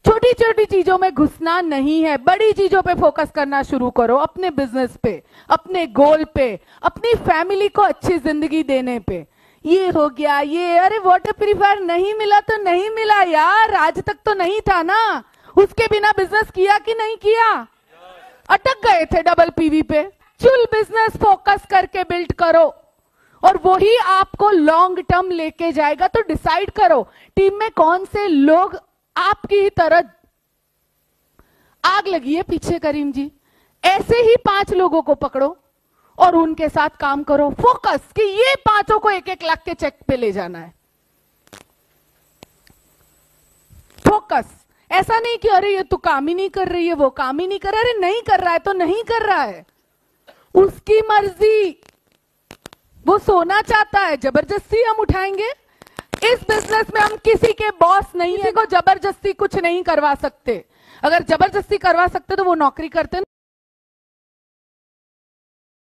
छोटी छोटी चीजों में घुसना नहीं है, बड़ी चीजों पे फोकस करना शुरू करो, अपने बिजनेस पे, अपने गोल पे, अपनी फैमिली को अच्छी जिंदगी देने पे। ये हो गया, ये अरे वाटर प्यूरिफायर नहीं मिला तो नहीं मिला यार, आज तक तो नहीं था ना, उसके बिना बिजनेस किया कि नहीं किया? अटक गए थे डबल पीवी पे। चुल बिजनेस फोकस करके बिल्ड करो और वही आपको लॉन्ग टर्म लेके जाएगा। तो डिसाइड करो टीम में कौन से लोग आपकी ही तरह आग लगी है पीछे। करीम जी, ऐसे ही 5 लोगों को पकड़ो और उनके साथ काम करो, फोकस कि ये 5 को 1-1 लाख के चेक पे ले जाना है। फोकस, ऐसा नहीं कि अरे ये तो काम ही नहीं कर रही है, वो काम ही नहीं कर रहा है। अरे नहीं कर रहा है तो नहीं कर रहा है, उसकी मर्जी। वो सोना चाहता है, जबरदस्ती हम उठाएंगे? इस बिजनेस में हम किसी के बॉस नहीं है, किसी को जबरदस्ती कुछ नहीं करवा सकते। अगर जबरदस्ती करवा सकते तो वो नौकरी करते।